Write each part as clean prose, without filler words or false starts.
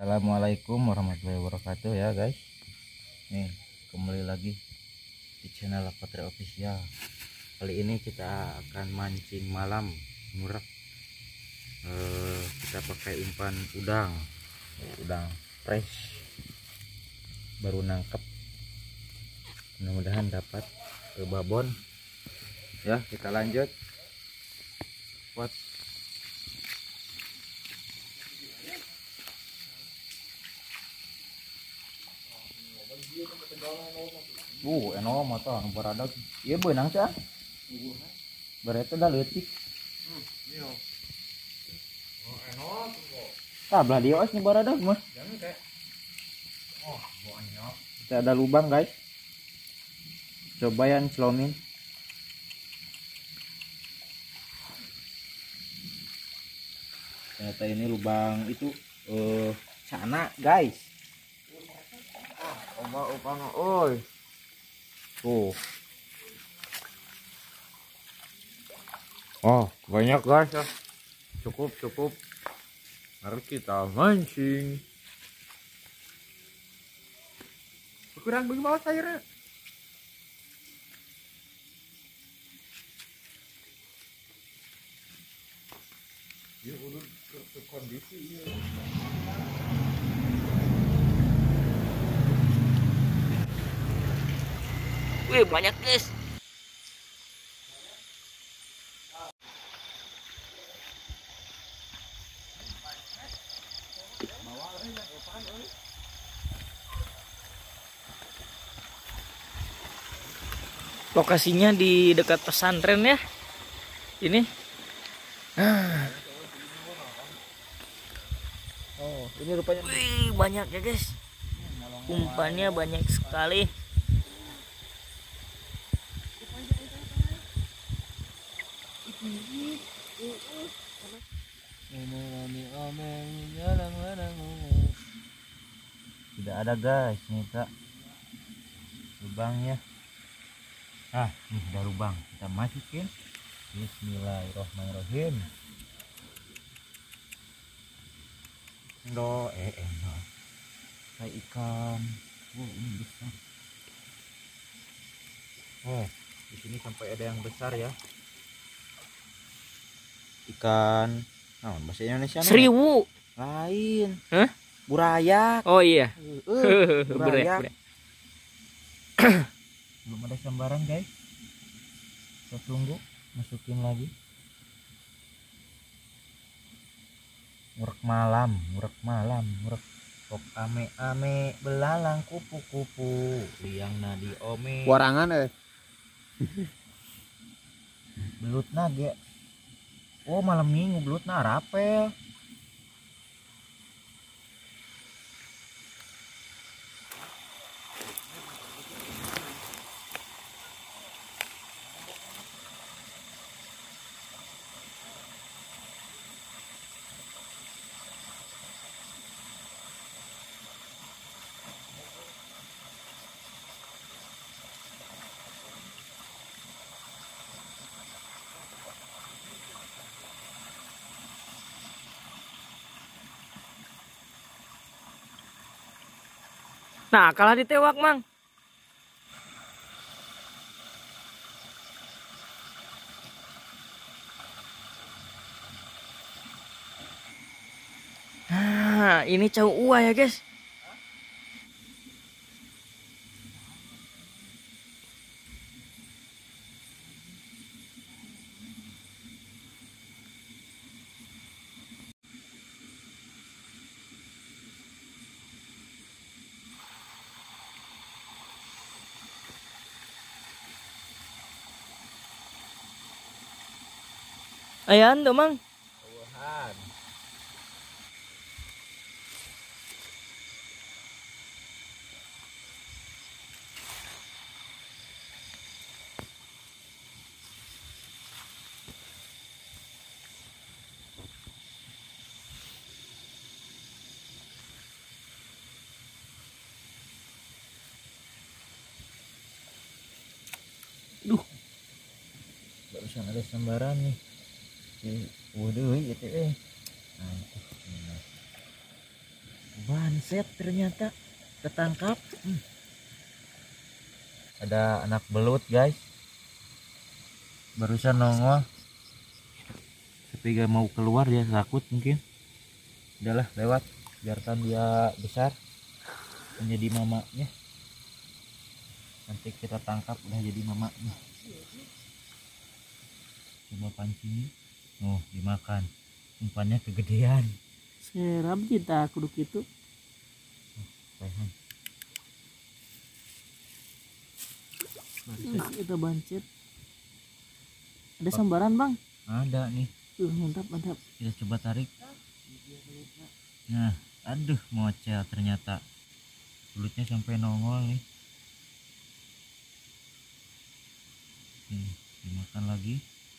Assalamualaikum warahmatullahi wabarakatuh ya guys. Nih kembali lagi di channel Patria Official. Kali ini kita akan mancing malam murek. Kita pakai umpan udang fresh, baru nangkep. Mudah-mudahan dapat babon ya. Kita lanjut buat enom atau berada iya benang cah berarti dah leutik belah dia nih berada mah kita ada lubang guys, coba yang celomin. Ternyata ini lubang itu sana guys. Oi. Tuh. Oh, banyak guys ya. Cukup. Mari kita mancing. Kurang bagaimana airnya? Ya udah ke kondisi ya. Wih, banyak guys. Lokasinya di dekat pesantren ya. Ini. Oh, ini rupanya. Wih, banyak ya guys. Umpannya banyak sekali. Tidak ada guys, nih kak lubangnya. Nih ada lubang, kita masukin. Bismillahirrohmanirrohim. No, kayak ikan. Ini besar. Di sini sampai ada yang besar ya. Ikan, bahasa Indonesia Seribu. lain. Hah? Burayak. Oh iya. Burayak. Belum ada sambaran guys. Kita tunggu, masukin lagi. Murek malam. Kok ame belalang kupu-kupu liang nadi ome. Warangan Belut nage. Oh malam minggu belut rapel. Nah, kalah ditewak, Mang. Nah, ini cau ua ya, guys. Ayan, tuh, Mang. Barusan ada sambaran nih. Waduh gitu. Nah, Banset ternyata ketangkap. Ada anak belut guys, barusan nongol tapi gak mau keluar, dia takut mungkin. Udahlah lewat, biarkan dia besar menjadi mamanya, nanti kita tangkap udah jadi mamanya. Coba pancing. Oh dimakan, umpannya kegedean. Serap kita kudu gitu. Rehan. Itu bancet. Ada sambaran bang. Ada nih, Mantap mantap. kita coba tarik. Nah aduh mocel ternyata, belutnya sampai nongol nih. Nih dimakan lagi.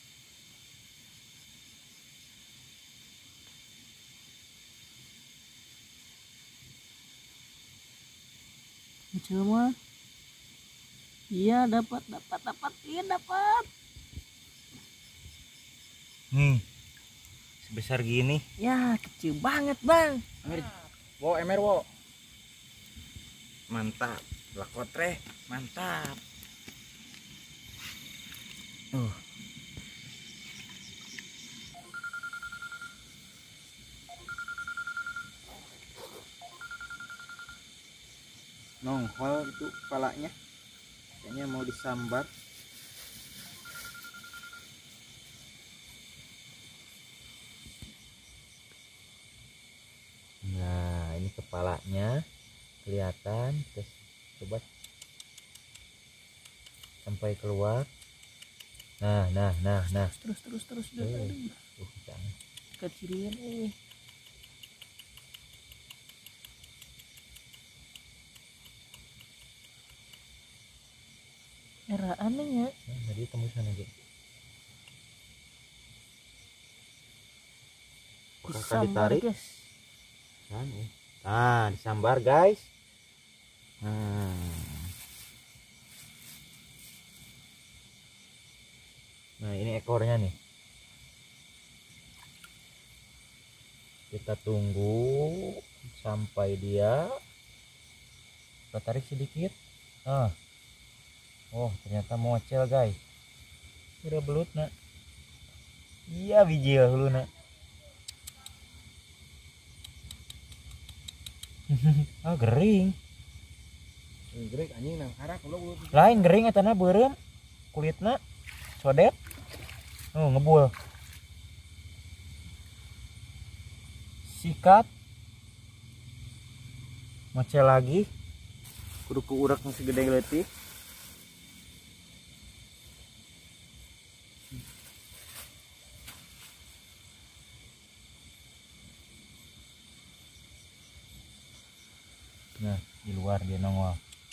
Kecil mah. Iya dapat. Iya dapat. Nih sebesar gini. Ya kecil banget bang. Emer wo. Mantap, lakotre, mantap. Nongol itu kepalanya, kayaknya mau disambar. Nah ini kepalanya kelihatan, terus coba sampai keluar. Nah Terus. jangan. Kecilin Era aneh ya. Nah, jadi tembusan aja. Akan ditarik guys. Nah disambar guys. Nah ini ekornya nih, kita tunggu sampai dia, kita tarik sedikit. Oh ternyata mocel guys, udah belut nak. Iya biji dulu nak. Gering anjing nang harak lain, gering etana beureum kulitna sodet. Ngebul, sikat, mocel lagi, kudu ku urak masih gede leutik. Nah di luar dia nongol.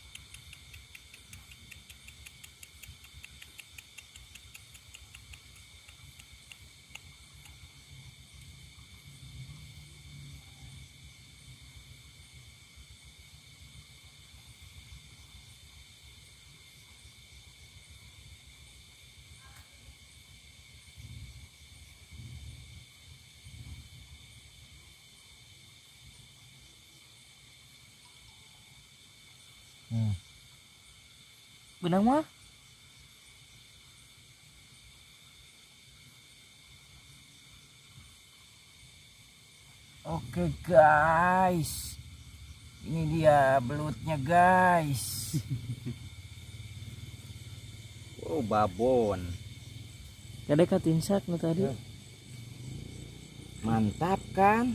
Benang mah. Oke guys, ini dia belutnya guys. Oh babon, Kadek katinsak nu tadi. mantap kan?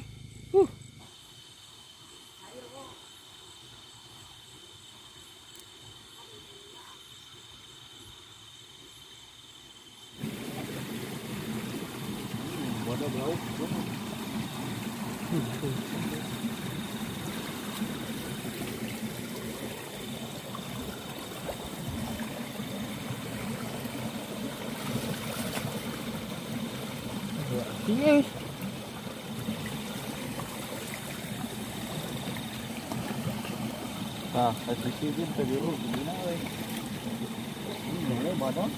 bodoh blau. Iya. Nah, kasih sih tadi lu gimana weh? Ini boleh bodoh.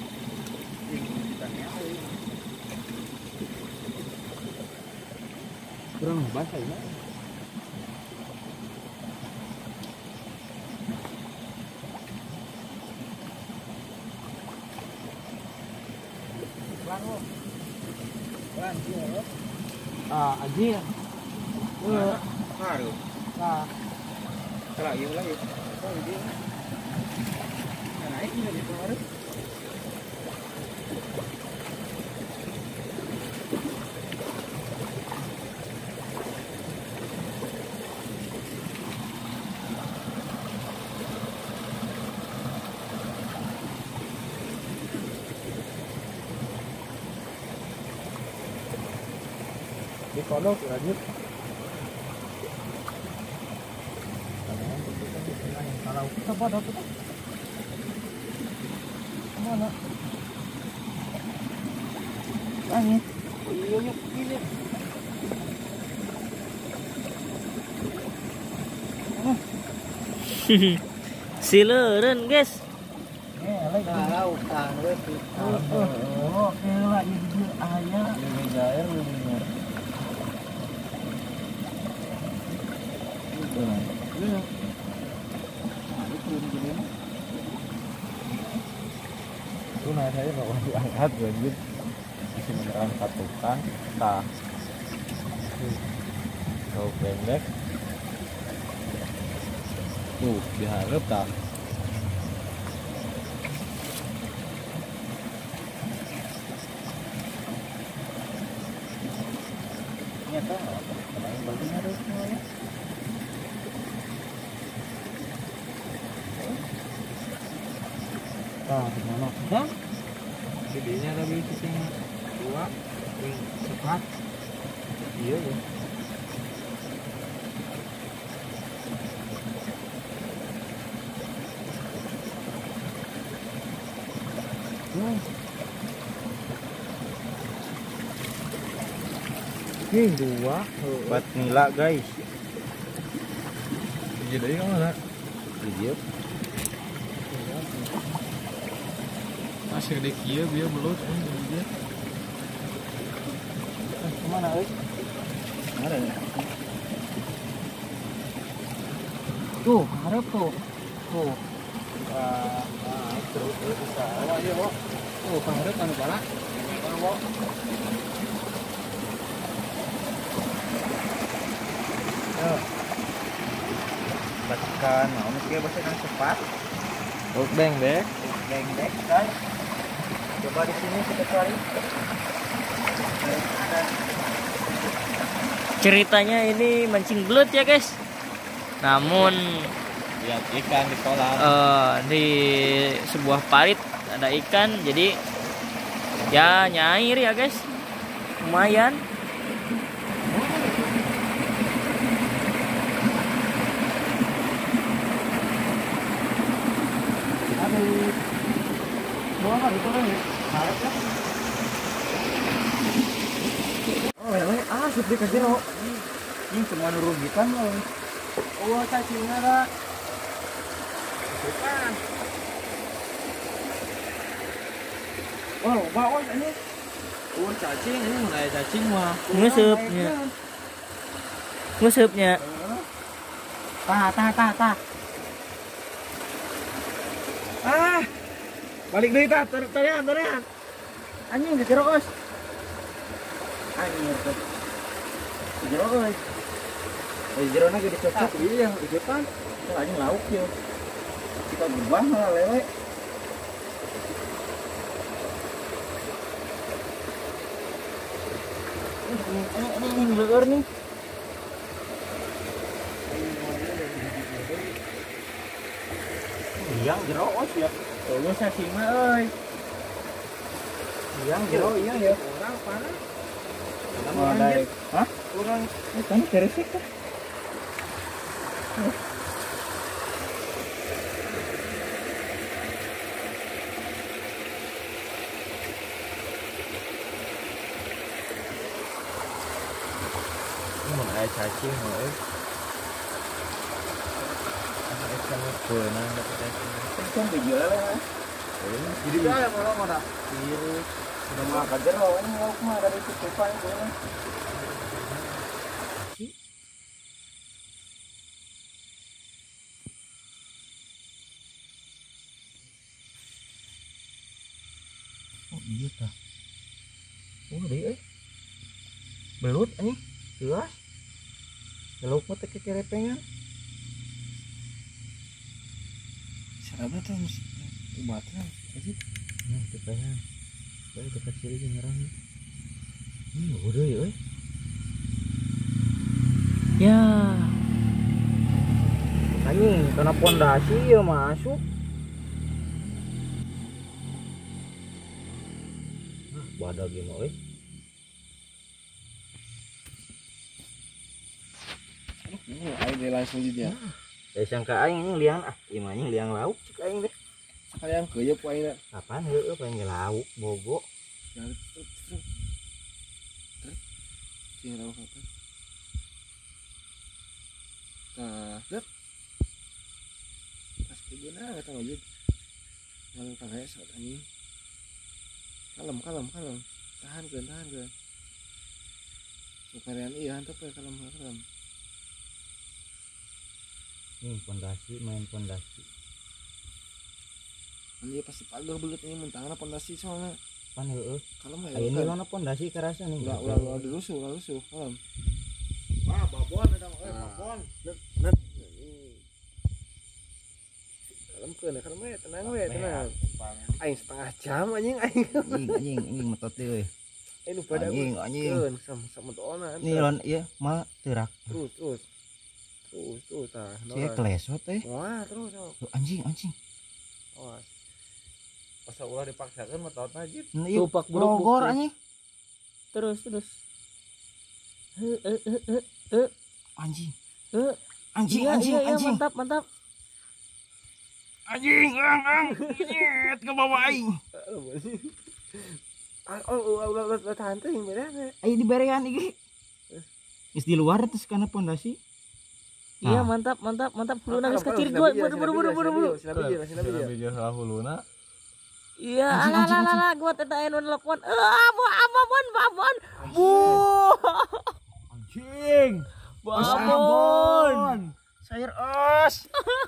Kurang basah ya. Ah, aji ya. Haru. Nah, Kalau iya lagi. Naik ini di kemarin. di kono lanjut. Kalau kita pada apa? Mana? Langit. Iya yuk ini. Sileureun guys. Tahu kan we Oh, kela ini aya. Ini gaer ini. Iya. Itu nah saya bawa diangkat lanjut. Isi beneran satukan. Tah. Kau pendek. Tuh, diharap tah. Nyata apa? Kemarin bagian harus semuanya. Nah, gimana? Dah? Gedenya tapi sing dua, sing sepat. Iya ya. Ini dua buat nila guys. Jadi kamu mana? Video. Masih ada kia biar belut dia. Kemana guys? Ada ya? Tuh, harap tuh. Tuh. Terus bisa. Oh, iya, Bo. Oh, harap anu pala. Anu, Bo. Bacakan, mau mesti bacakan cepat. Beng deh. Beng deh, guys. Coba di sini kita cari. Ceritanya ini mancing belut ya guys. Namun Lihat ikan di kolam. di sebuah parit ada ikan, jadi ya nyair ya guys. Lumayan. Aduh. Mau apa itu kan? Harap ya. Oh, lele, asik di kajero. Ini cuma nurugikan loh. Oh, cacingnya ada. Bukan. Oh, bawa ini. Oh, cacing ini mulai cacing mah. Ngusupnya. Ngusupnya. Tah. Ah. Balik deui tah, tarian. Anjing di jero os. Anjing tuh. Di jero euy. Di jero na ge dicocok iya, di depan. Itu anjing lauk ya. Kita berubah lah lele. Ini leueur nih. Yang jero os ya. Tuh cacing mah euy. Yang jero iya ya. Orang panas. Oh, dari. Hah? Orang kan keresik kan. Ini mau ada cacing mau ikan berenang dapat cacing. Ikan dijual ya. Jadi ada mau ada. Iya. Sudah mau angkat jero ini lauk mah dari tutupan itu. Oh iya tah. Deui belut anjing geus geluk mah teh kerepengan Sarana tuh umatnya aja. nah teu pengen bae dekat sini nyerang udah ya Ya, anjing kena pondasi ya masuk badak gini Aing dia langsung di dia. saya sangka aing ini liang imanya liang lauk cik aing deh Kalian keuyeuk ku aing. kapan heueuh pengen lauk bogo Sing lauk apa? Tah, dep. Pas keguna eta mah jadi. Lalu kagak saat anjing. Kalem. Tahan ke. Supaya iya hantep we kalem. nih pondasi main pondasi Ini pasti pagar belut ini mentangna pondasi soalnya. pan heueuh Kalem ya. ayeuna mana pondasi kerasa nih Ulah dirusuh kalem. Wah, babon eta babon. Net. Kalem we, tenang we, tenang. Aing setengah jam anjing aing. anjing metot deui Nu pada anjing sama doona. ini lon ieu mah teurak Terus tah. saya kelesot Wah, terus. anjing Awas. Masa ulah dipaksakeun mah taot najib. Tupak buruk Bogor bukti. anjing terus. anjing Eh, anjing iya, anjing iya, anjing mantap. anjing nyet ke bawah aing Ulah tahan teh yang bereana. ayo di berean iki geus di luar terus kana pondasi Iya, Nah. mantap. Huluna geus kacir gua. Buru. Sina bija salah huluna. Iya, Anjing. ala gua teh anu nelpon. Babon. Bu. anjing Babon. sayur os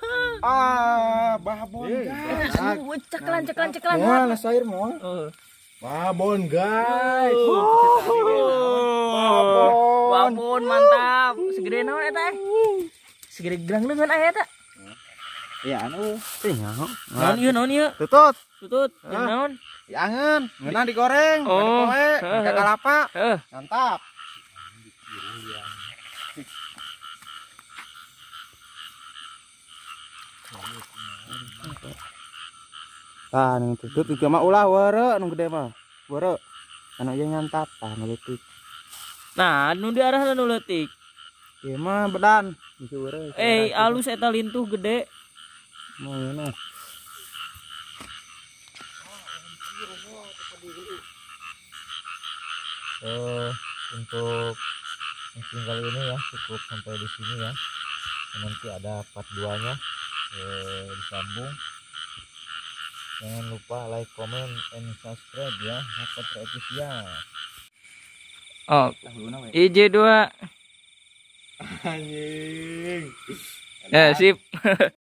babon Ceklan. Lah sayur mah. Babon guys. Babon mantap. Segede naon eta? Segede gerang leungeun aya eta. ya anu teh nyaho Naon ieu? Tutut. Tutut, jeung naon? Diangeun, ngeunah digoreng, Oh. pakai kalapa. Heeh. Mantap. Tah, nu tutut juga mah ulah weureu nu gede mah. Weureu. Anu jeung nyantap tah nu leutik. Nah, nu di arah nu leutik. Ieu mah bedan. Bisa weureu. Alus eta lintuh gede. Mau ngeunah. untuk mungkin kali ini ya cukup sampai di sini ya nanti ada part 2 nya disambung jangan lupa like comment and subscribe ya dapat revisinya Oh, IJ2. Anjing. Ya, sip.